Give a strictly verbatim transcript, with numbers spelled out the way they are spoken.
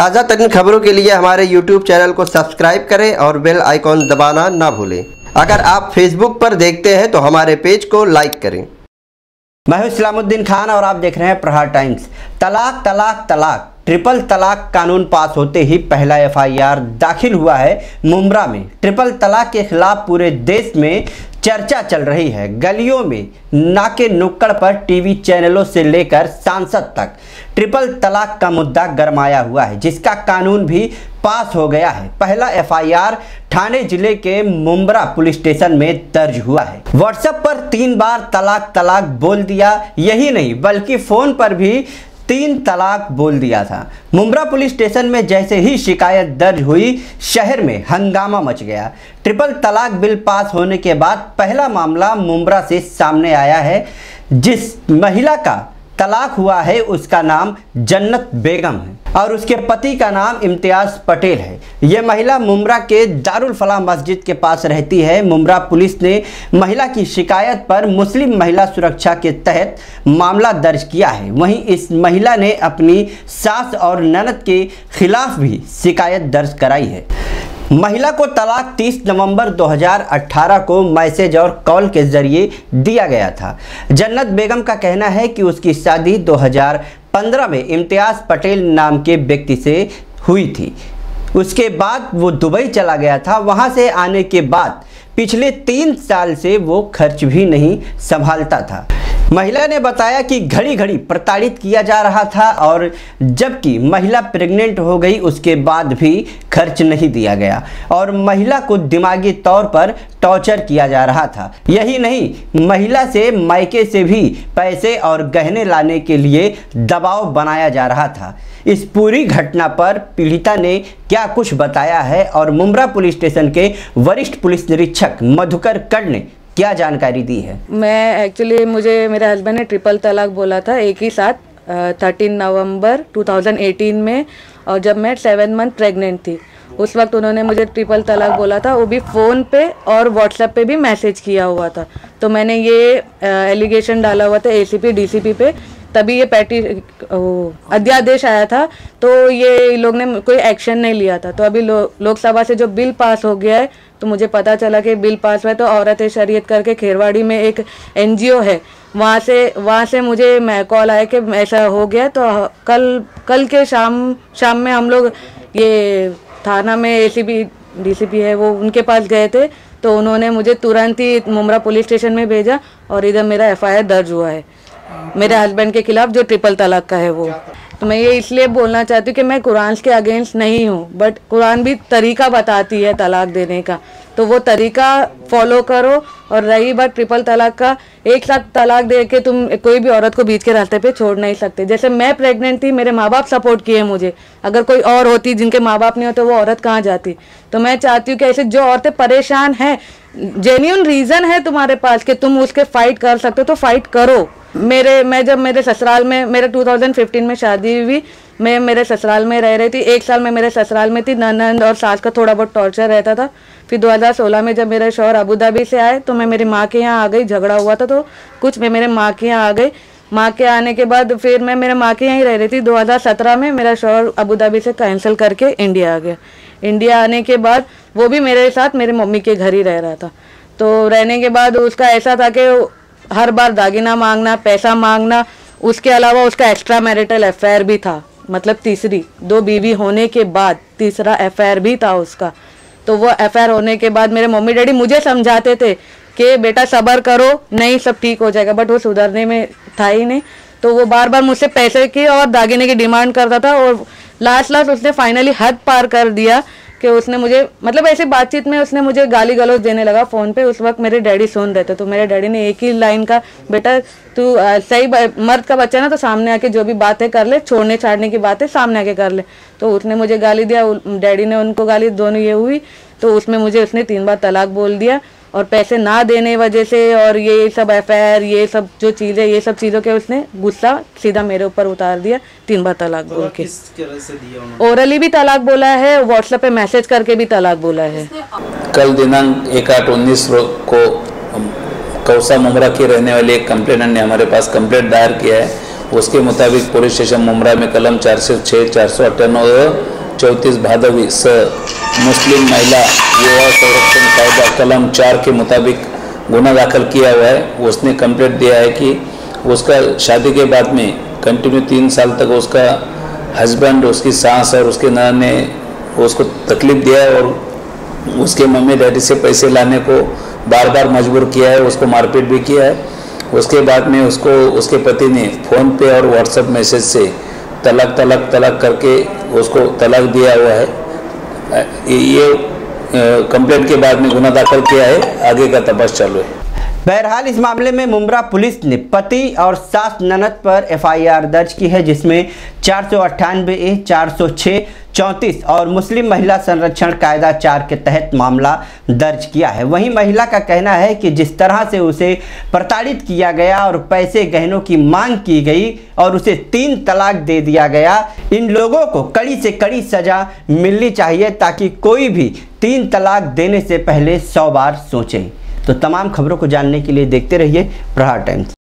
ताज़ा तरीन खबरों के लिए हमारे यूट्यूब चैनल को सब्सक्राइब करें और बेल आइकॉन दबाना ना भूलें। अगर आप फेसबुक पर देखते हैं तो हमारे पेज को लाइक करें। मैं हूं इस्लामुद्दीन खान और आप देख रहे हैं प्रहार टाइम्स। तलाक तलाक तलाक ट्रिपल तलाक कानून पास होते ही पहला एफ आई आर दाखिल हुआ है मुंब्रा में। ट्रिपल तलाक के खिलाफ पूरे देश में चर्चा चल रही है। गलियों में, नाके नुक्कड़ पर, टीवी चैनलों से लेकर सांसद तक ट्रिपल तलाक का मुद्दा गरमाया हुआ है, जिसका कानून भी पास हो गया है। पहला एफ आई आर ठाणे जिले के मुंब्रा पुलिस स्टेशन में दर्ज हुआ है। व्हाट्सएप पर तीन बार तलाक तलाक बोल दिया, यही नहीं बल्कि फोन पर भी तीन तलाक बोल दिया था। मुंब्रा पुलिस स्टेशन में जैसे ही शिकायत दर्ज हुई, शहर में हंगामा मच गया। ट्रिपल तलाक बिल पास होने के बाद पहला मामला मुंब्रा से सामने आया है। जिस महिला का तलाक हुआ है उसका नाम जन्नत बेगम है और उसके पति का नाम इम्तियाज पटेल है। यह महिला मुंब्रा के दारुल फलाह मस्जिद के पास रहती है। मुंब्रा पुलिस ने महिला की शिकायत पर मुस्लिम महिला सुरक्षा के तहत मामला दर्ज किया है। वहीं इस महिला ने अपनी सास और ननद के खिलाफ भी शिकायत दर्ज कराई है। महिला को तलाक तीस नवंबर दो हज़ार अठारह को मैसेज और कॉल के जरिए दिया गया था। जन्नत बेगम का कहना है कि उसकी शादी दो हज़ार पंद्रह में इम्तियाज पटेल नाम के व्यक्ति से हुई थी। उसके बाद वो दुबई चला गया था। वहाँ से आने के बाद पिछले तीन साल से वो खर्च भी नहीं संभालता था। महिला ने बताया कि घड़ी घड़ी प्रताड़ित किया जा रहा था और जबकि महिला प्रेग्नेंट हो गई उसके बाद भी खर्च नहीं दिया गया और महिला को दिमागी तौर पर टॉर्चर किया जा रहा था। यही नहीं, महिला से मायके से भी पैसे और गहने लाने के लिए दबाव बनाया जा रहा था। इस पूरी घटना पर पीड़िता ने क्या कुछ बताया है और मुंब्रा पुलिस स्टेशन के वरिष्ठ पुलिस निरीक्षक मधुकर कड़ ने क्या जानकारी दी है। मैं एक्चुअली मुझे मेरे हस्बैंड ने ट्रिपल तलाक बोला था एक ही साथ thirteen November two thousand eighteen में, और जब मैं सेवन मंथ प्रेग्नेंट थी उस वक्त उन्होंने मुझे ट्रिपल तलाक बोला था। वो भी फ़ोन पे और व्हाट्सएप पे भी मैसेज किया हुआ था। तो मैंने ये एलिगेशन डाला हुआ था A C P D C P पे, तभी ये पैटी अध्यादेश आया था। तो ये लोग ने कोई एक्शन नहीं लिया था। तो अभी लो, लोकसभा से जो बिल पास हो गया है तो मुझे पता चला कि बिल पास हुआ है। तो औरत शरीयत करके खेरवाड़ी में एक एन जी ओ है, वहाँ से वहाँ से मुझे मैं कॉल आया कि ऐसा हो गया। तो कल कल के शाम शाम में हम लोग ये थाना में A C P D C P है वो उनके पास गए थे। तो उन्होंने मुझे तुरंत ही मुंब्रा पुलिस स्टेशन में भेजा और इधर मेरा एफ आई आर दर्ज हुआ है मेरे हस्बैंड के खिलाफ जो ट्रिपल तलाक का है वो। तो मैं ये इसलिए बोलना चाहती हूँ कि मैं कुरान के अगेंस्ट नहीं हूँ, बट कुरान भी तरीका बताती है तलाक देने का, तो वो तरीका फॉलो करो। और रही बात ट्रिपल तलाक का, एक साथ तलाक दे के तुम कोई भी औरत को बीच के रास्ते पे छोड़ नहीं सकते। जैसे मैं प्रेग्नेंट थी, मेरे माँ बाप सपोर्ट किए मुझे। अगर कोई और होती जिनके माँ बाप नहीं होते वो औरत कहाँ जाती। तो मैं चाहती हूँ कि ऐसे जो औरतें परेशान हैं, जेन्युइन रीज़न है तुम्हारे पास कि तुम उसके फाइट कर सकते हो तो फाइट करो। मेरे मैं जब मेरे ससुराल में मेरे टू थाउजेंड फिफ्टीन में शादी हुई, मैं मेरे ससुराल में रह रही थी। एक साल में मेरे ससुराल में थी, ननद और सास का थोड़ा बहुत टॉर्चर रहता था। फिर दो हज़ार सोलह में जब मेरे शौहर अबू धाबी से आए तो मैं मेरी माँ के यहाँ आ गई। झगड़ा हुआ था तो कुछ मैं मेरे माँ के यहाँ आ गई। माँ के आने के बाद फिर मैं मेरे माँ के यहाँ ही रह रही थी। दो हज़ार सत्रह में मेरा शौहर अबू धाबी से कैंसिल करके इंडिया आ गया। इंडिया आने के बाद वो भी मेरे साथ मेरी मम्मी के घर ही रह रहा था। तो रहने के बाद उसका ऐसा था कि हर बार दागिना मांगना, पैसा मांगना, उसके अलावा उसका एक्स्ट्रा मैरिटल अफेयर भी था। मतलब तीसरी दो बीवी होने के बाद तीसरा अफेयर भी था उसका। तो वो अफेयर होने के बाद मेरे मम्मी डैडी मुझे समझाते थे कि बेटा सब्र करो, नहीं सब ठीक हो जाएगा, बट वो सुधरने में था ही नहीं। तो वो बार बार मुझसे पैसे की और दागिने की डिमांड करता था और लास्ट लास्ट उसने फाइनली हद पार कर दिया कि उसने मुझे मतलब ऐसी बातचीत में उसने मुझे गाली गलौज देने लगा फ़ोन पे। उस वक्त मेरे डैडी सुन रहे थे। तो मेरे डैडी ने एक ही लाइन का, बेटा तू सही मर्द का बच्चा ना तो सामने आके जो भी बातें कर ले, छोड़ने छाड़ने की बातें सामने आके कर ले। तो उसने मुझे गाली दिया, डैडी ने उनको गाली, दोनों ये हुई। तो उसमें मुझे उसने तीन बार तलाक बोल दिया और पैसे ना देने वजह से और ये सब अफेयर, ये सब जो चीज़ें, ये सब चीज़ों के उसने गुस्सा सीधा मेरे ऊपर उतार दिया। तीन बार तलाक बोल के, ओरली भी तलाक बोला है, व्हाट्सएप पे मैसेज करके भी तलाक बोला है। कल दिनांक एक आठ उन्नीस को कौसा मुंब्रा की रहने वाली एक कंप्लेनेंट ने हमारे पास कंप्लेंट दायर किया है। उसके मुताबिक पुलिस स्टेशन मुंब्रा में कलम चार सौ छः चार सौ अट्ठानवे चौंतीस भादवी स मुस्लिम महिला युवा संरक्षण कायदा कलम चार के मुताबिक गुना दाखिल किया हुआ है। उसने कंप्लेंट दिया है कि उसका शादी के बाद में कंटिन्यू तीन साल तक उसका हस्बैंड, उसकी सास और उसके ननद ने उसको तकलीफ दिया है और उसके मम्मी डैडी से पैसे लाने को बार बार मजबूर किया है, उसको मारपीट भी किया है। उसके बाद में उसको उसके पति ने फ़ोन पे और व्हाट्सएप मैसेज से तलाक तलाक तलाक करके उसको तलाक दिया हुआ है। ये कंप्लेंट के बाद में गुना दाखिल किया है, आगे का तपास चालू है। बहरहाल इस मामले में मुंब्रा पुलिस ने पति और सास ननद पर एफ आई आर दर्ज की है, जिसमें चार सौ अट्ठानवे ए, चार सौ छः, चौंतीस और मुस्लिम महिला संरक्षण कायदा चार के तहत मामला दर्ज किया है। वहीं महिला का कहना है कि जिस तरह से उसे प्रताड़ित किया गया और पैसे गहनों की मांग की गई और उसे तीन तलाक दे दिया गया, इन लोगों को कड़ी से कड़ी सज़ा मिलनी चाहिए ताकि कोई भी तीन तलाक देने से पहले सौ बार सोचे। तो तमाम खबरों को जानने के लिए देखते रहिए प्रहार टाइम्स।